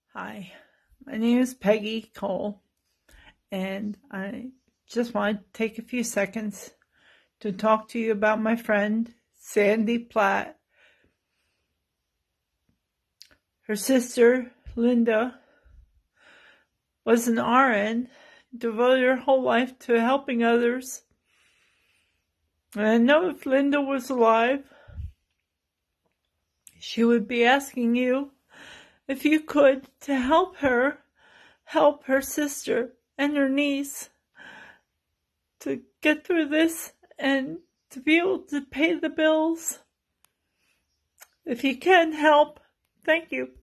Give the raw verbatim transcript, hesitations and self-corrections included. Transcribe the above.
Hi, my name is Peggy Cole, and I just want to take a few seconds to talk to you about my friend, Sandy Platt. Her sister, Linda, was an R N, devoted her whole life to helping others. And I know if Linda was alive, she would be asking you if you could to help her, help her sister and her niece to get through this and to be able to pay the bills. If you can help, thank you.